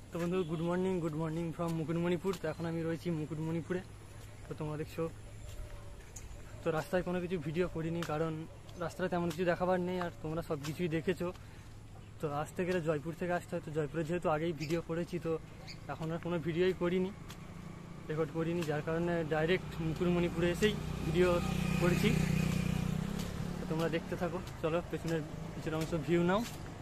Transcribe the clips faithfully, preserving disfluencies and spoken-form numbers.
তো বন্ধু good morning good morning from Mukutmanipur. তো এখন আমি রয়েছি মুকুটমণিপুরে। তো তোমরা দেখছো তো রাস্তায় কোনো কিছু ভিডিও করিনি, কারণ রাস্তায় তেমন কিছু দেখাবার নেই, আর তোমরা সব কিছুই দেখেছো। তো আসতে গেলে জয়পুর থেকে আসতে হয়, তো জয়পুরে যেহেতু আগেই ভিডিও করেছি, তো এখন আর কোনো ভিডিওই করিনি, রেকর্ড করিনি, যার কারণে ডাইরেক্ট মুকুটমণিপুরে এসেই ভিডিও করেছি। তো তোমরা দেখতে থাকো, চলো পেছনের কিছুটা অংশ ভিউ নাও।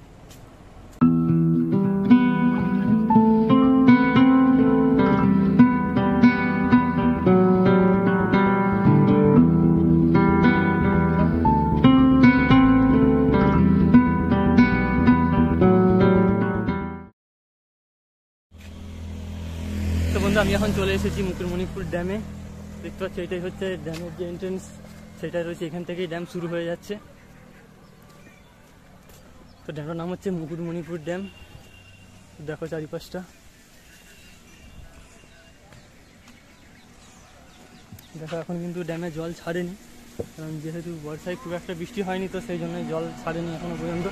তো বন্ধু আমি এখন চলে এসেছি মুকুটমণিপুর ড্যামে। দেখতে পাচ্ছি এটাই হচ্ছে ড্যামের যে এন্ট্রেন্স, সেটাই রয়েছে, এখান থেকেই ড্যাম শুরু হয়ে যাচ্ছে। তো ড্যামটার নাম হচ্ছে মুকুটমণিপুর ড্যাম। দেখো চারিপাশটা, দেখো এখন কিন্তু ড্যামে জল ছাড়েনি, কারণ যেহেতু বর্ষায় খুব একটা বৃষ্টি হয়নি, তো সেই জন্য জল ছাড়েনি এখনো পর্যন্ত।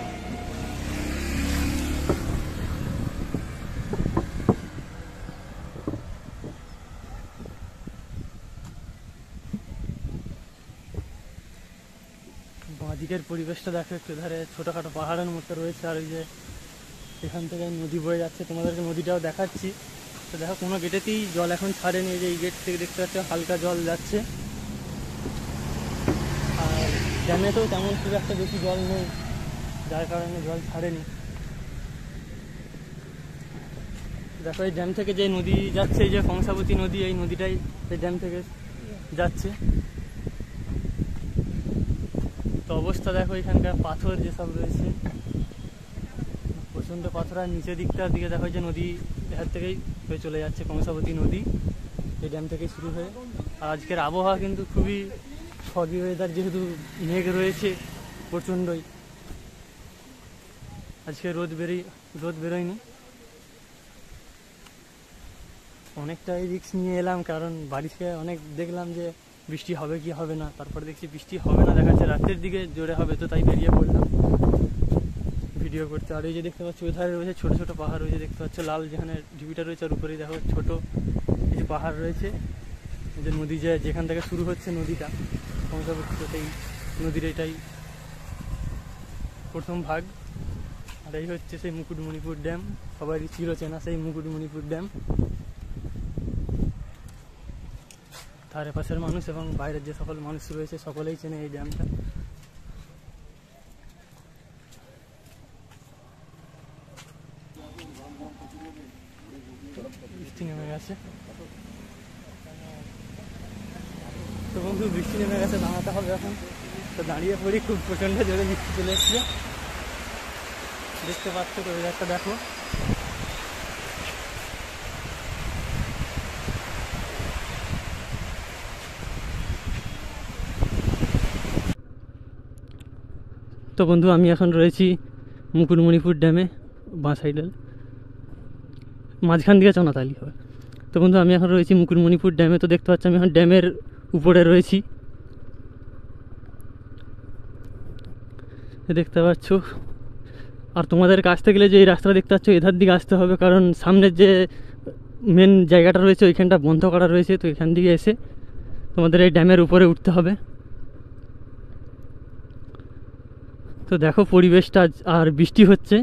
বাঁদিকের পরিবেশটা দেখো একটু, ধারে ছোটোখাটো পাহাড়ের মতো রয়েছে, আর ওই যে এখান থেকে নদী বয়ে যাচ্ছে, তোমাদেরকে নদীটাও দেখাচ্ছি। তো দেখো কোনো গেটেতেই জল এখন ছাড়েনি, যে এই গেট থেকে দেখতে পাচ্ছ হালকা জল যাচ্ছে। আর ড্যামেতেও তেমন খুব একটা বেশি জল নেই, যার কারণে জল ছাড়েনি। দেখো এই ড্যাম থেকে যে নদী যাচ্ছে, এই যে কংসাবতী নদী, এই নদীটাই এই ড্যাম থেকে যাচ্ছে। তো অবস্থা দেখো এখানকার পাথর যেসব রয়েছে, প্রচণ্ড পাথর। আর নিচের দিকটার দিকে দেখো যে নদী এখান থেকেই হয়ে চলে যাচ্ছে কংসাবতী নদী, এই ড্যাম থেকে শুরু হয়ে। আর আজকের আবহাওয়া কিন্তু খুবই foggy ওয়েদার, যেহেতু মেঘ রয়েছে প্রচণ্ডই। আজকে রোদ বেরোই রোদ বেরোয়নি। অনেকটাই রিস্ক নিয়ে এলাম, কারণ বাড়ি থেকে অনেক দেখলাম যে বৃষ্টি হবে কি হবে না, তারপরে দেখছি বৃষ্টি হবে না, দেখা যাচ্ছে রাতের দিকে জোরে হবে, তো তাই বেরিয়ে পড়লাম ভিডিও করতে। আর এই যে দেখতে পাচ্ছ ওধারে রয়েছে ছোটো ছোটো পাহাড় রয়েছে, দেখতে পাচ্ছ লাল যেখানে ঢিবিটা রয়েছে, আর উপরেই দেখো ছোটো এই যে পাহাড় রয়েছে, এই যে নদী যে যেখান থেকে শুরু হচ্ছে নদীটা কংসাবতী, সেই নদীর এটাই প্রথম ভাগ। আর এই হচ্ছে সেই মুকুটমণিপুর ড্যাম, সবারই চিরচেনা সেই মুকুটমণিপুর ড্যাম। ধারে পাশের মানুষ এবং বাইরের যে সকল মানুষ রয়েছে সকলেই চেনে এই ড্যামটা। বৃষ্টি নেমে গেছে, তো বন্ধু বৃষ্টি নেমে গেছে, দাঁড়াতে হবে এখন। তো দাঁড়িয়ে পড়ি, খুব প্রচণ্ড জোরে বৃষ্টি চলে এসছে, দেখতে পাচ্ছ তো ওয়েদারটা দেখো। তো বন্ধু আমি এখন রয়েছি মুকুটমণিপুর ড্যামে, বাঁ সাইডে মাঝখান দিকে চনাতালি হবে। তো বন্ধু আমি এখন রয়েছি মুকুটমণিপুর ড্যামে। তো দেখতে পাচ্ছি আমি এখন ড্যামের উপরে রয়েছি, দেখতে পাচ্ছ। আর তোমাদের কাছ থেকে যে এই রাস্তাটা দেখতে পাচ্ছ, এধার দিকে আসতে হবে, কারণ সামনের যে মেন জায়গাটা রয়েছে ওইখানটা বন্ধ করা রয়েছে, তো এখান দিকে এসে তোমাদের এই ড্যামের উপরে উঠতে হবে। তো দেখো পরিবেশটা, আর বৃষ্টি হচ্ছে,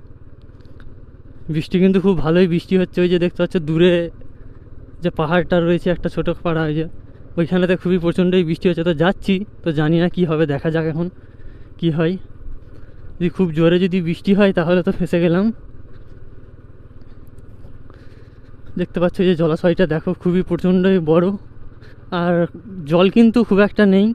বৃষ্টি কিন্তু খুব ভালোই বৃষ্টি হচ্ছে। ওই যে দেখতে পাচ্ছ দূরে যে পাহাড়টা রয়েছে, একটা ছোটো পাড়া, ওই যে ওইখানেতে খুবই প্রচণ্ডই বৃষ্টি হচ্ছে। তো যাচ্ছি, তো জানি না কী হবে, দেখা যাক এখন কি হয়। যদি খুব জোরে যদি বৃষ্টি হয় তাহলে তো ফেঁসে গেলাম। দেখতে পাচ্ছ যে জলাশয়টা দেখো খুবই প্রচণ্ডই বড়, আর জল কিন্তু খুব একটা নেই,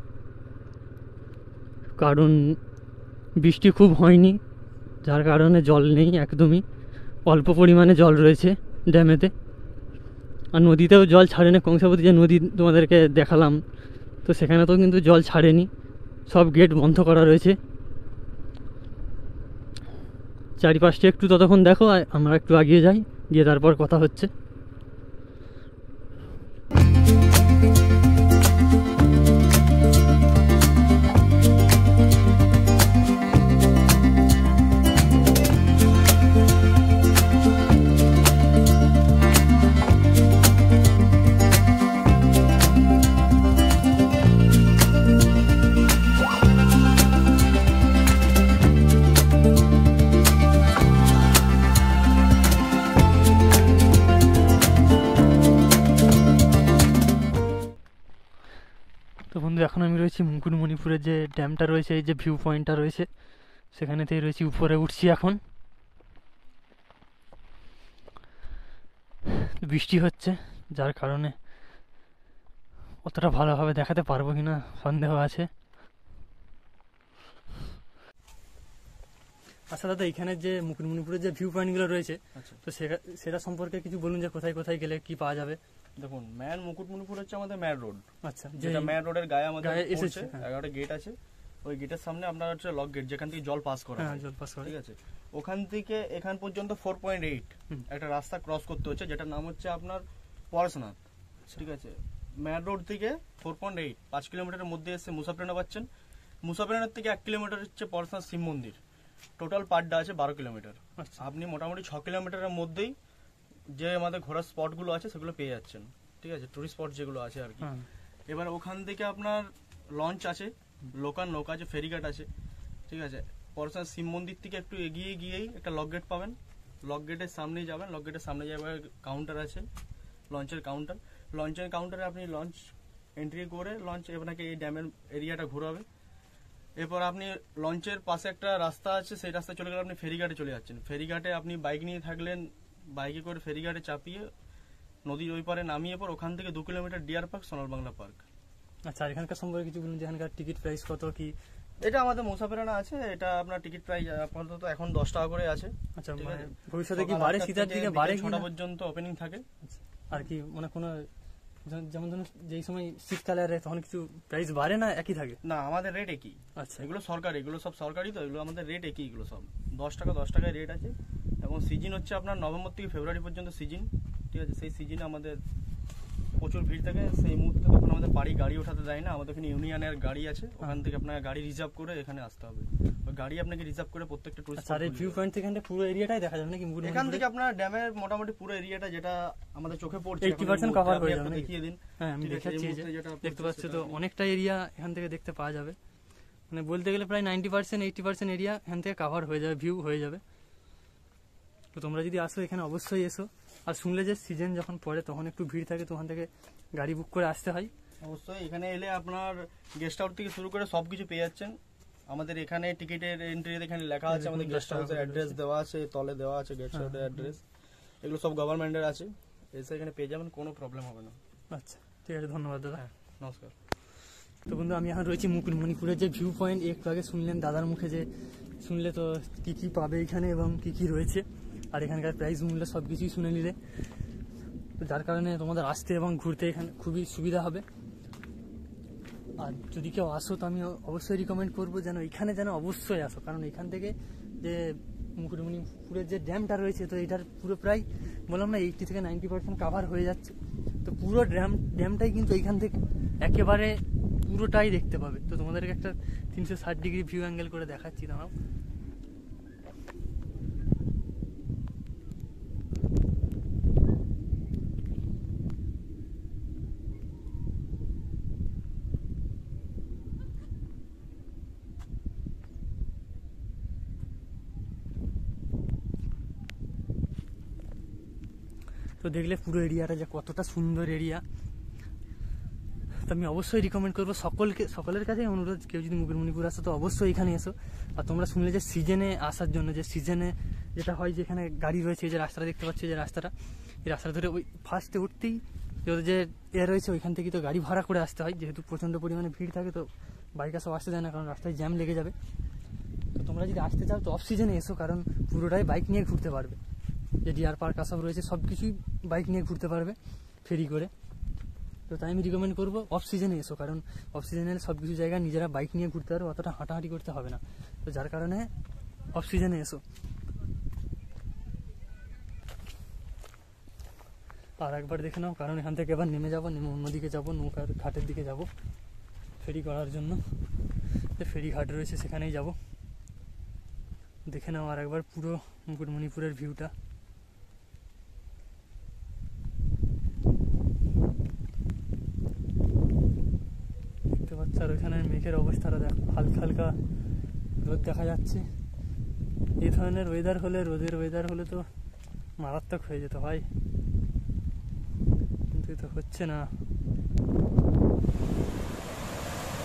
কারণ বৃষ্টি খুব হয়নি, যার কারণে জল নেই একদমই, অল্প পরিমাণে জল রয়েছে ড্যামেতে। আর নদীতেও জল ছাড়েনি, কংসাবতী যে নদী তোমাদেরকে দেখালাম, তো সেখানে তো কিন্তু জল ছাড়েনি, সব গেট বন্ধ করা রয়েছে। চারিপাশটা একটু ততক্ষণ দেখো, আমরা একটু এগিয়ে যাই, গিয়ে তারপর কথা হচ্ছে। এখন আমি রয়েছি মুকুটমণিপুরের যে ড্যামটা রয়েছে, এই যে ভিউ পয়েন্টটা রয়েছে সেখানেতেই রয়েছি, উপরে উঠছি এখন। বৃষ্টি হচ্ছে যার কারণে অতটা ভালোভাবে দেখাতে পারবো কিনা সন্দেহ আছে। আচ্ছা দাদা, এখানে যে মুকুটমণিপুরের যে ভিউ পয়েন্টগুলো রয়েছে, আচ্ছা, তো সেটা- সেটা সম্পর্কে কিছু বলুন যে কোথায় কোথায় গেলে কি পাওয়া যাবে। দেখুন ম্যান মুকুটমণিপুর হচ্ছে আমাদের ম্যান রোড, আচ্ছা, যে যেটা ম্যান রোডের গায়ে আমাদের গায়ে পড়ছে, এসেছে, হ্যাঁ। এগারোটা গেট আছে। ওই গেটের সামনে আপনার হচ্ছে লক গেট, যেখান থেকে জল পাস করা হ্যাঁ হয়, জল পাস করে, ঠিক আছে। ওখান থেকে এখান পর্যন্ত ফোর পয়েন্ট এইট একটা রাস্তা ক্রস করতে হচ্ছে, যেটার নাম হচ্ছে আপনার পরশনাথ, ঠিক আছে। ম্যান রোড থেকে ফোর পয়েন্ট এইট পাঁচ কিলোমিটারের মধ্যে এসে মুসাফিরানা পাচ্ছেন। মুসাফিরানার থেকে এক কিলোমিটার হচ্ছে পরশনাথ শিব মন্দির। টোটাল পাড্ডা আছে বারো কিলোমিটার। আচ্ছা, আপনি মোটামুটি ছ কিলোমিটারের মধ্যেই যে আমাদের ঘোরার স্পটগুলো আছে সেগুলো পেয়ে যাচ্ছেন, ঠিক আছে, টুরিস্ট স্পট যেগুলো আছে আর কি। হ্যাঁ, এবার ওখান থেকে আপনার লঞ্চ আছে, লোকাল নৌকা আছে, ফেরিঘাট আছে, ঠিক আছে। পরশনাথ শিব মন্দির থেকে একটু এগিয়ে গিয়েই একটা লক গেট পাবেন। লক গেটের সামনেই যাবেন, লক গেটের সামনে যাবেন, কাউন্টার আছে, লঞ্চের কাউন্টার। লঞ্চের কাউন্টারে আপনি লঞ্চ এন্ট্রি করে লঞ্চ আপনাকে এই ড্যামের এরিয়াটা ঘোরাবে। এরপর আপনি লঞ্চের পাশে একটা রাস্তা আছে, সেই রাস্তায় চলে গেলে আপনি ফেরিঘাটে চলে যাচ্ছেন। ফেরিঘাটে আপনি বাইক নিয়ে থাকলেন, বাইকে করে ফেরিঘাটে চাপিয়ে নদীর ওই পারে নামিয়ে পর ওখান থেকে দু কিলোমিটার ডিয়ার পার্ক, সোনার বাংলা পার্ক। আচ্ছা, আর এখানকার সম্পর্কে কিছু বলুন যে এখানকার টিকিট প্রাইস কত কি। এটা আমাদের মুসাফিরানা আছে, এটা আপনার টিকিট প্রাইস আপাতত এখন দশ টাকা করে আছে। আচ্ছা, ঠিক মানে আছে। ভবিষ্যতে কি সকাল বাড়ে, আটটা শীতের থেকে দিকে বিকেল বাড়ে কি ছটা না? পর্যন্ত ওপেনিং থাকে। আর কি মানে কোনো যে- যেমন ধরুন যেই সময় শীতকালে আর তখন কিছু প্রাইস বাড়ে না একই থাকে? না, আমাদের রেট একই। আচ্ছা, এগুলো সরকারি, এগুলো সব সরকারি, তো এগুলো আমাদের রেট একই, এগুলো সব দশ টাকা দশ টাকায় রেট আছে। এবং সিজন হচ্ছে আপনার নভেম্বর থেকে ফেব্রুয়ারি পর্যন্ত সিজন, ঠিক আছে। সেই সিজনে আমাদের প্রচুর ভিড় থাকে। সেই মুহূর্তে তখন আমাদের বাড়ি গাড়ি ওঠাতে দেয় না, আমাদের এখানে ইউনিয়নের গাড়ি আছে, ওখান থেকে আপনার গাড়ি রিজার্ভ করে এখানে আসতে হবে। ওই গাড়ি আপনাকে রিজার্ভ করে প্রত্যেকটা টুরিস্ট। আচ্ছা, আর এই ভিউ পয়েন্ট থেকে এখানে পুরো এরিয়াটাই দেখা যাবে নাকি? এখান থেকে আপনার ড্যামের মোটামুটি পুরো এরিয়াটা যেটা আমাদের চোখে পড়ছে এইটি পার্সেন্ট কভার হয়ে যাবে নাকি? দেখিয়ে দিন। হ্যাঁ, আমি ঠিক আছে, দেখাচ্ছি, এই এই যে মুহূর্তে যেটা দেখতে পড়ছে পাচ্ছ তো সেটা- অনেকটা এরিয়া এখান থেকে দেখতে পাওয়া যাবে। মানে বলতে গেলে প্রায় ninety percent eighty percent area এখান থেকে কাভার হয়ে যাবে, ভিউ হয়ে যাবে। তো তোমরা যদি আসো এখানে অবশ্যই এসো। আর শুনলে যে সিজন যখন পড়ে তখন একটু ভিড় থাকে, তো ওখান থেকে গাড়ি বুক করে আসতে হয়। অবশ্যই এখানে এলে আপনার গেস্ট হাউস থেকে শুরু করে সবকিছু পেয়ে যাচ্ছেন। আমাদের এখানে টিকিটের এন্ট্রি এখানে লেখা আছে, আমাদের গেস্ট হাউসের অ্যাড্রেস দেওয়া আছে, তলে দেওয়া আছে গেস্ট হাউসের অ্যাড্রেস। এগুলো সব গভর্নমেন্টের আছে, এসে এখানে পেয়ে যাবেন, কোনো প্রবলেম হবে না। আচ্ছা, ঠিক আছে, ধন্যবাদ দাদা। হ্যাঁ, নমস্কার। তো বন্ধু, আমি এখন রয়েছি মুকুটমণিপুরের যে ভিউ পয়েন্ট, একটু আগে শুনলেন দাদার মুখে যে শুনলে তো কি কি পাবে এখানে এবং কি কি রয়েছে, আর এখানকার প্রাইস মূল্য সব কিছুই শুনে নিলে, তো যার কারণে তোমাদের আসতে এবং ঘুরতে এখানে খুবই সুবিধা হবে। আর যদি কেউ আসো তো আমি অবশ্যই রিকমেন্ড করবো যেন এখানে যেন অবশ্যই আসো, কারণ এখান থেকে যে মুকুটমণিপুরের যে ড্যামটা রয়েছে, তো এটার পুরো প্রায় বললাম না এইটি থেকে নাইনটি পার্সেন্ট কাভার হয়ে যাচ্ছে। তো পুরো ড্যাম ড্যামটাই কিন্তু এইখান থেকে একেবারে পুরোটাই দেখতে পাবে। তো তোমাদেরকে একটা তিনশো ষাট ডিগ্রি ভিউ অ্যাঙ্গেল করে দেখাচ্ছি, দাঁড়াও। তো দেখলে পুরো এরিয়াটা যে কতটা সুন্দর এরিয়া। তো আমি অবশ্যই রিকমেন্ড করবো সকলকে, সকলের কাছে অনুরোধ, কেউ যদি মুকুটমণিপুর আসো তো অবশ্যই এখানে এসো। আর তোমরা শুনলে যে সিজনে আসার জন্য, যে সিজনে যেটা হয় যে এখানে গাড়ি রয়েছে, যে রাস্তাটা দেখতে পাচ্ছি, যে রাস্তাটা, এই রাস্তাটা ধরে ওই ফার্স্টে উঠতেই যে এ রয়েছে ওইখান থেকে তো গাড়ি ভাড়া করে আসতে হয়, যেহেতু প্রচণ্ড পরিমাণে ভিড় থাকে, তো বাইক সব আসতে দেয় না, কারণ রাস্তায় জ্যাম লেগে যাবে। তো তোমরা যদি আসতে চাও তো অফ সিজনে এসো, কারণ পুরোটাই বাইক নিয়ে ঘুরতে পারবে। যে ডিয়ার পার্ক সব রয়েছে সব কিছুই বাইক নিয়ে ঘুরতে পারবে ফেরি করে। তো তাই আমি রিকমেন্ড করবো অফ সিজনে এসো, কারণ অফ সিজনে সব কিছু জায়গায় নিজেরা বাইক নিয়ে ঘুরতে পারবে, অতটা হাঁটাহাঁটি করতে হবে না। তো যার কারণে অফ সিজনে এসো। আর একবার দেখে নাও, কারণ এখান থেকে এবার নেমে যাবো, নেমে অন্যদিকে যাবো, নৌকার ঘাটের দিকে যাব ফেরি করার জন্য। যে ফেরি ঘাট রয়েছে সেখানেই যাব। দেখে নাও আর একবার পুরো মুকুটমণিপুরের ভিউটা। দেখতে পাচ্ছ, আর ওইখানে মেঘের অবস্থাটা দেখ, হালকা হালকা রোদ দেখা যাচ্ছে। এই ধরনের ওয়েদার হলে, রোদের ওয়েদার হলে তো মারাত্মক হয়ে যেত ভাই, কিন্তু তো হচ্ছে না।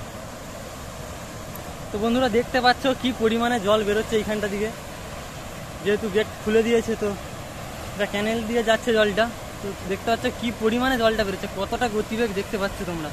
তো বন্ধুরা দেখতে পাচ্ছ কি পরিমাণে জল বেরোচ্ছে এইখানটা দিকে, যেহেতু গেট খুলে দিয়েছে তো এটা ক্যানেল দিয়ে যাচ্ছে জলটা। তো দেখতে পাচ্ছ কি পরিমাণে জলটা বেরোচ্ছে, কতটা গতিবেগ দেখতে পাচ্ছ তোমরা।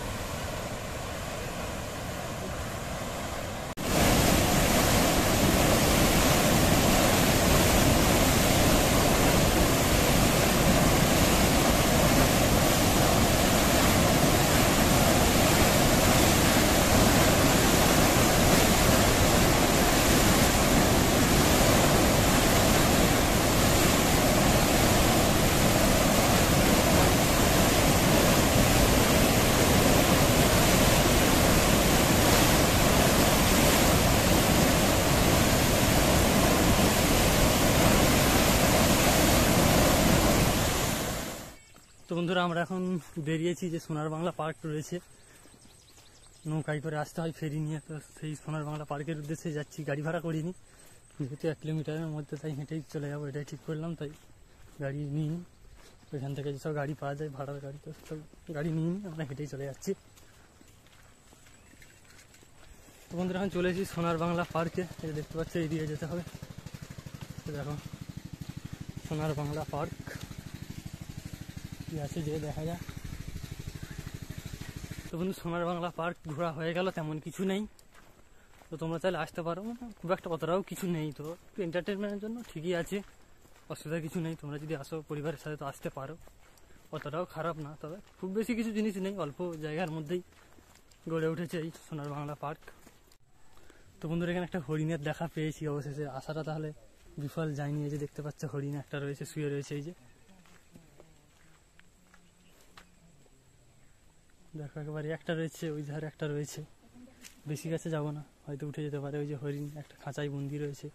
তো বন্ধুরা আমরা এখন বেরিয়েছি, যে সোনার বাংলা পার্ক রয়েছে, নৌকায় করে আসতে হয় ফেরি নিয়ে। তো সেই সোনার বাংলা পার্কের উদ্দেশ্যে যাচ্ছি, গাড়ি ভাড়া করিনি, যেহেতু এক কিলোমিটারের মধ্যে তাই হেঁটেই চলে যাবো, এটাই ঠিক করলাম। তাই গাড়ি নিইনি, ওইখান থেকে যেসব গাড়ি পাওয়া যায় ভাড়ার গাড়ি, তো সব গাড়ি নিইনি, আমরা হেঁটেই চলে যাচ্ছি। তো বন্ধুরা এখন চলে এসেছি সোনার বাংলা পার্কে, এটা দেখতে পাচ্ছ এই দিয়ে যেতে হবে। তো দেখো সোনার বাংলা পার্ক কি আছে যে দেখা যায়। তো বন্ধু সোনার বাংলা পার্ক ঘোরা হয়ে গেল, তেমন কিছু নেই। তো তোমরা চাইলে আসতে পারো, মানে খুব একটা অতটাও কিছু নেই, তো একটু এন্টারটেনমেন্টের জন্য ঠিকই আছে, অসুবিধা কিছু নেই। তোমরা যদি আসো পরিবারের সাথে তো আসতে পারো, অতটাও খারাপ না। তবে খুব বেশি কিছু জিনিস নেই, অল্প জায়গার মধ্যেই গড়ে উঠেছে এই সোনার বাংলা পার্ক। তো বন্ধুরা এখানে একটা হরিণের দেখা পেয়েছি, অবশেষে আসাটা তাহলে বিফল যায়নি। এই যে দেখতে পাচ্ছ হরিণ একটা রয়েছে, শুয়ে রয়েছে, এই যে দেখো একেবারে একটা রয়েছে, ওই ধারে একটা রয়েছে। বেশি কাছে যাবো না, হয়তো উঠে যেতে পারে। ওই যে হরিণ একটা খাঁচায় বন্দি রয়েছে।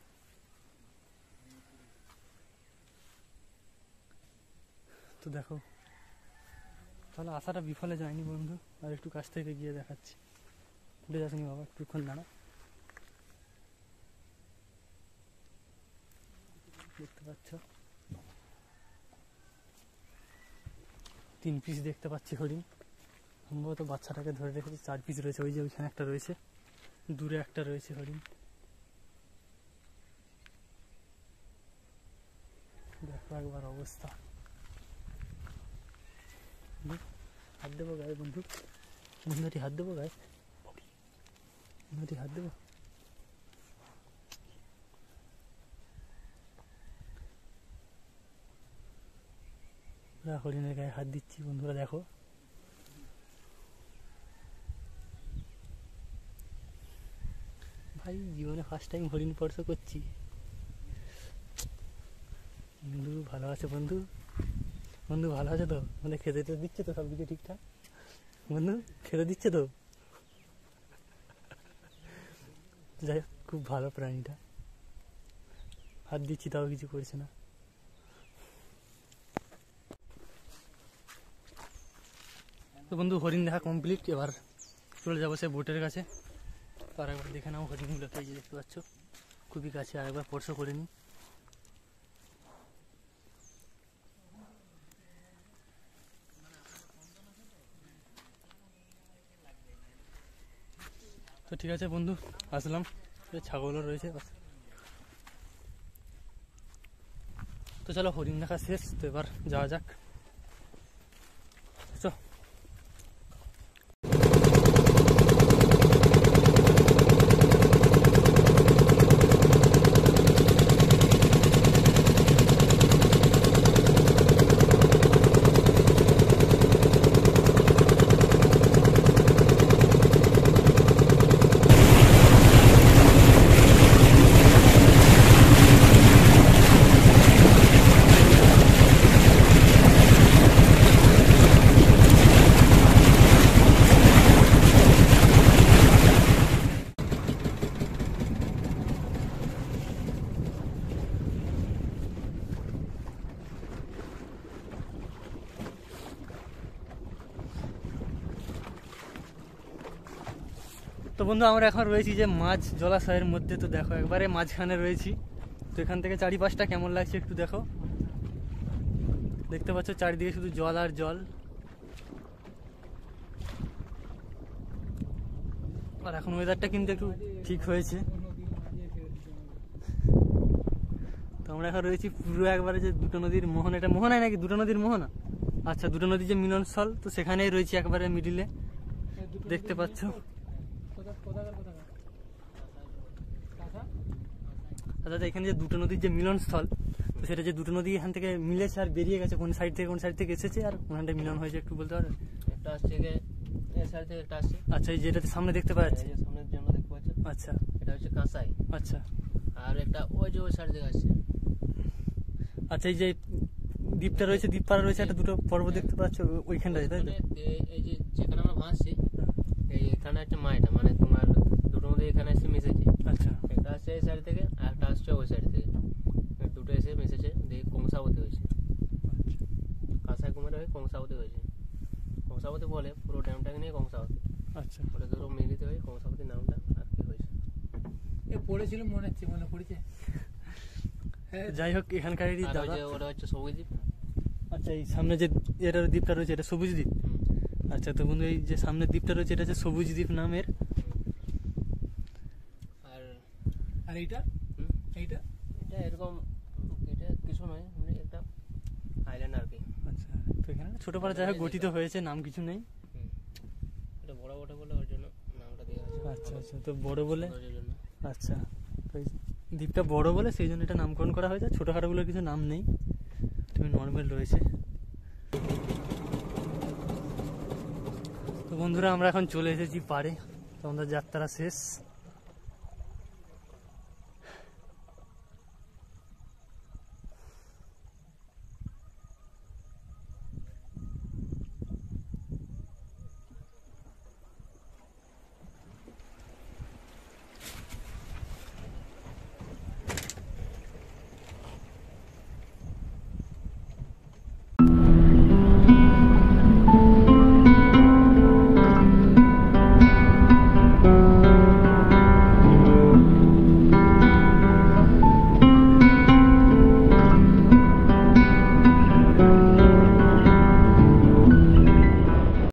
তো দেখো তাহলে আশাটা বিফলে যায়নি বন্ধু। আর একটু কাছ থেকে গিয়ে দেখাচ্ছি, উঠে যাসনি বাবা, একটুক্ষণ দাঁড়া। দেখতে পাচ্ছ তিন পিস দেখতে পাচ্ছি হরিণ, সম্ভবত বাচ্চাটাকে ধরে রেখেছে। চার পিস রয়েছে, ওই যে ওইখানে একটা রয়েছে, দূরে একটা রয়েছে হরিণ। দেখো একবার অবস্থা। হাত দেবো গায়ে বন্ধু, বন্ধুটি হাত দেবো গায়ে, বন্ধুটি হাত দেবো। হরিণের গায়ে হাত দিচ্ছি বন্ধুরা, দেখো ভাই, জীবনে ফার্স্ট টাইম হরিণ স্পর্শ করছি। বন্ধু ভালো আছে বন্ধু, বন্ধু ভালো আছে তো? মানে খেতে তো দিচ্ছে তো সব কিছু ঠিকঠাক? বন্ধু খেতে দিচ্ছে তো? যাই হোক, খুব ভালো প্রাণীটা, হাত দিচ্ছি তাও কিছু করছে না। তো বন্ধু হরিণ দেখা কমপ্লিট, এবার চলে যাবো সে বোটের কাছে। আর একবার দেখে নাও হরিণগুলোকে, এই যে দেখতে পাচ্ছ খুবই কাছে, আর একবার স্পর্শ করে নিই। তো ঠিক আছে বন্ধু, আসলাম। ছাগলও রয়েছে, তো চলো হরিণ দেখা শেষ, তো এবার যাওয়া যাক। চলো। তো বন্ধু আমরা এখন রয়েছি যে মাঝ জলাশয়ের মধ্যে। তো দেখো একবারে মাঝখানে রয়েছি। তো এখান থেকে চারিপাশটা কেমন লাগছে একটু দেখো, দেখতে পাচ্ছ চারিদিকে শুধু জল আর জল। আর এখন ওয়েদারটা কিন্তু একটু ঠিক হয়েছে। তো আমরা এখন রয়েছি পুরো একবারে যে দুটো নদীর মোহনা, এটা মোহনায় নাকি দুটো নদীর মোহনা? আচ্ছা, দুটো নদীর যে মিলনস্থল, তো সেখানেই রয়েছি একবারে মিডিলে, দেখতে পাচ্ছ। আচ্ছা, এখানে যে দুটো নদীর যে মিলনস্থল, তো সেটা যে দুটো নদী এখান থেকে মিলেছে আর বেরিয়ে গেছে, কোন সাইড থেকে কোন সাইড থেকে এসেছে আর কোনখানটা মিলন হয়েছে একটু বলতে পারবে? একটা আসছে গিয়ে এই সাইড থেকে একটা আসছে। আচ্ছা, এই যেটাতে সামনে দেখতে পাওয়া যাচ্ছে। এই যে সামনের জন্য দেখতে পাচ্ছেন। আচ্ছা, এটা হচ্ছে কাঁসাই। আচ্ছা আর একটা ওই যে ওই সাইড থেকে আসছে। আচ্ছা, এই যে দ্বীপটা রয়েছে, দ্বীপপাড়া রয়েছে, একটা দুটো পর্বত দেখতে পাচ্ছ ওইখানটায়, তাই তো? এই যে যেখানে আমরা ভাসছি এইখানে হচ্ছে মাইটা, মানে তোমার দুটো মধ্যে এখানে এসে মিশেছে। আচ্ছা, একটা আসছে এই সাইড থেকে আর একটা আসছে ওই সাইড থেকে, দুটো এসে মিশেছে দিয়ে কংসাবতী হয়েছে। কাঁসাই কুমারে হয়ে কংসাবতী হয়েছে। কংসাবতী বলে পুরো ড্যামটাকে নিয়ে কংসাবতী। আচ্ছা, ওটা দুটো মিলিত হয়ে কংসাবতী নামটা আর কি হয়েছে। এ পড়েছিল মনে হচ্ছে, মনে পড়েছে। যাই হোক, এখানকারই আর ওই দাদা। যে ওটা হচ্ছে সবুজ দ্বীপ। আচ্ছা, এই সামনে যে এটার দ্বীপটা রয়েছে এটা সবুজ দ্বীপ। আচ্ছা, তো বন্ধু এই যে সামনের দ্বীপটা রয়েছে এটা হচ্ছে সবুজ দ্বীপ নামের। আর আর এইটা হুম, এইটা এটা এরকম, এটা কিছু নয়, মানে একটা আইল্যান্ড আর কি। আচ্ছা, তো এখানে ছোট পাড়া যাই হোক গঠিত হয়েছে, নাম কিছু নেই। হুম, এটা বড় বড় বলে ওর জন্য নামটা দেওয়া আছে। আচ্ছা আচ্ছা, তো বড় বলে, সৌন্দর্যের জন্য। আচ্ছা, তো এই দ্বীপটা বড় বলে সেই জন্য এটা নামকরণ করা হয়েছে। ছোটোখাটোগুলোর কিছু নাম নেই, তুমি নর্মাল রয়েছে। তো বন্ধুরা, আমরা এখন চলে এসেছি পাড়ে, তো আমাদের যাত্রা শেষ।